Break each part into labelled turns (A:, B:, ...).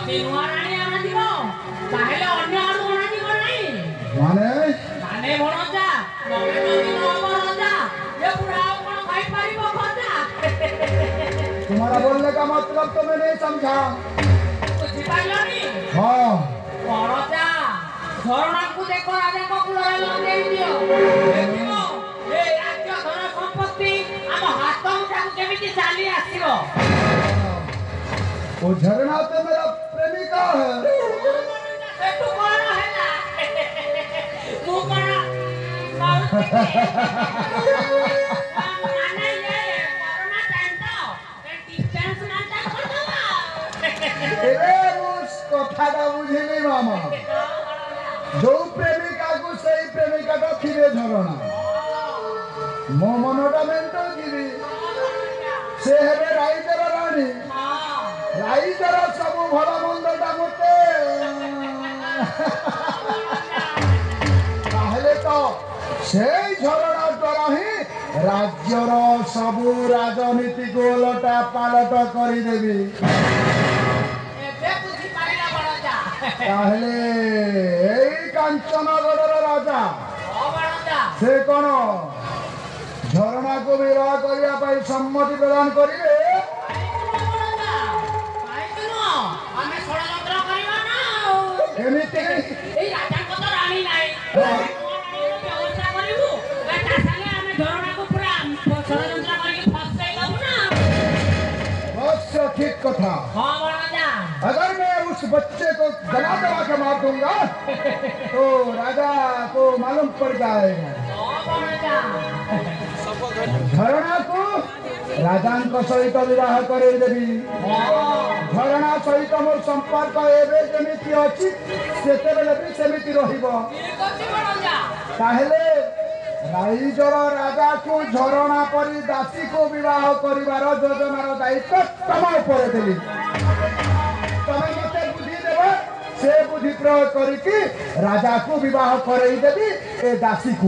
A: ଯଦି ନୂଆ ରାଣୀ ଆଣାଯିବ ତାହେଲେ ଅନ୍ୟ ଆଡୁ ଅଣାଯିବ ନାହିଁ।
B: ମାନେ
A: ମାନେ ଭଣଜା ତମେ ଯଦି ନ ହବ ରଜା ଏ ବୁଢା ଆଉ କଣ ଖାଇପାରିବ ଭଜା?
B: तुम्हारा बोलने का मतलब तो मैं नहीं समझा।
A: ବୁଝିପାରିଲନି?
B: हाँ
A: ଭଣଜା ଝରଣାକୁ ଦେଖ ରାଜାଙ୍କ କୂଳରେ ଲଗେଇ ଦିଅ। ଦେଖିବ ଏ ରାଜ୍ୟ ଧନ ସମ୍ପତ୍ତି ଆମ ହାତ ମୁଠାକୁ କେମିତି ଚାଲି ଆସିବ।
B: वो झरना तो मेरा प्रेमिका है।
A: ସେଠୁ କଣ ହେଲା? ମୁଁ କଣ ମାନେ ଇଏ କରୋନା ଟାଇମ୍ ତ ଡିଷ୍ଟାନ୍ସ ମେଣ୍ଟେନ୍ କରିଦେବା।
B: तेरे उस कथा का बुझिली मामा। जो प्रेमिका को सही प्रेमिका का थिबे झरना मो मनटा मेंटल गिरी से हेबे राइजर रानी राइजर सब भल मंदटा मते ताहले तो সেই ঝরনা দ্বারা হি রাজ্যর সবু রাজনীতি কো ওলটা পালট করে দেবি।
A: ଏବେ ବୁଝିପାରିଲା ଭଣଜା।
B: তাহলে এই কাঞ্চনগড়ের রাজা
A: ଭଣଜା
B: সে কোন ঝরনাকে বিবাহ করিয়া পাই সম্মতি প্রদান করিবে?
A: କାହିଁକି ନୁହଁ ଆମେ ଷଡ଼ଯନ୍ତ୍ର କରିବା ନା ଆଉ।
B: ଏମିତି
A: ଏଇ ରାଜାଙ୍କ ତ ରାଣୀ ନାହିଁ ବ୍ୟବସ୍ଥା କରିବୁ ତା ସାଙ୍ଗେ ଆମେ ଝରଣାକୁ ପୁରା ଷଡ଼ଯନ୍ତ୍ର କରିକି ଫସେଇ ଦବୁ ନା।
B: अवश्य ठीक कथा।
A: ହଁ ଭଣଜା
B: अगर मैं उस बच्चे को जला दबा के मार दूंगा तो राजा को मालूम पड़ जाएगा।
A: ହଁ ଭଣଜା
B: झरणा को राजाଙ୍କ ସହିତ ବିବାହ କରେଇ ଦେବି। ଝରଣା ସହିତ ମୋର ସମ୍ପର୍କ ଏବେ ଯେମିତି ଅଛି ସେତେବେଳେ ବି ସେମିତି ରହିବ।
A: ଠିକ୍ ଅଛି ଭଣଜା।
B: ତାହେଲେ ରାଇଜର ରାଜାକୁ ଝରଣା ପରି ଦାସୀକୁ ବିବାହ କରିବାର ଯୋଜନାର ଦାୟିତ୍ୱ ତମ ଉପରେ ଦେଲି। ତମେ ମତେ ବୁଦ୍ଧି ଦେବ ସେ ବୁଦ୍ଧି ପ୍ରୟୋଗ କରିକି ରାଜାକୁ ବିବାହ କରେଇ ଦେବି ଏ ଦାସୀକୁ।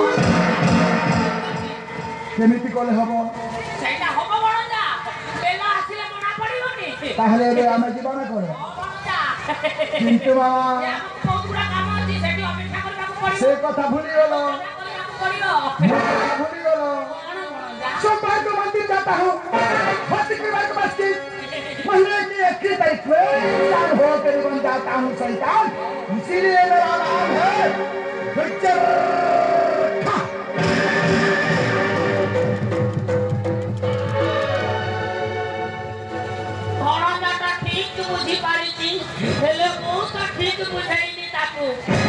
B: କେମିତି କଲେ ହବ?
A: ସେଇଟା ହବ ଭଣଜା। ବେଲ ଆସିଲେ ମନା ପଡ଼ିବନି।
B: ତାହେଲେ ଏବେ ଆମେ ଯିବା ନା କଣ?
A: ହଁ ଭଣଜା
B: କିନ୍ତୁ ମାମା
A: ଆମକୁ ବହୁତ ଗୁଡ଼ା କାମ ଅଛି ସେଠି ଅପେକ୍ଷା କରିବାକୁ ପଡ଼ିବ।
B: ସେ କଥା ଭୁଲିଗଲ।
A: କରିବାକୁ ପଡ଼ିବ।
B: भूलिगल।
A: କଣ ଭଣଜା?
B: सोमवार को मंदिर जाता हूँ शुक्रवार को मस्जिद महीने की 21 तारीख में इंसान होकर बन जाता हूँ शैतान। इसीलिए मेरा नाम है विचर।
A: ଭଣଜାଟା ଠିକ୍ ବୁଝିପାରିଛି ହେଲେ ମୁଁ ତ ଠିକ୍ ବୁଝେଇନି ତାକୁ।